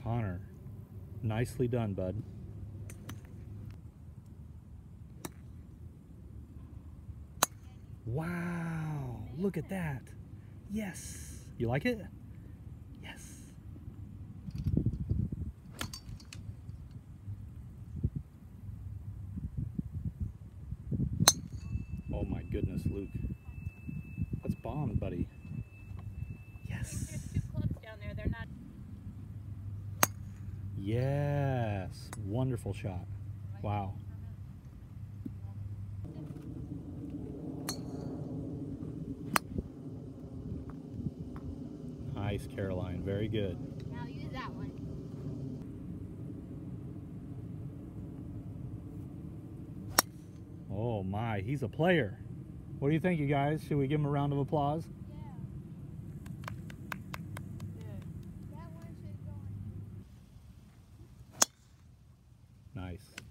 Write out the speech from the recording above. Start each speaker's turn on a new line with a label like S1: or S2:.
S1: Connor, nicely done, bud. Wow, look at that. Yes. You like it? Yes. Oh my goodness, Luke. That's bombed, buddy. Yes.
S2: There's two clubs down there. They're not.
S1: Yes. Wonderful shot. Wow. Nice, Caroline. Very good.
S2: Now use that one.
S1: Oh my, he's a player. What do you think, you guys? Should we give him a round of applause?
S2: That one should go on.
S1: Nice.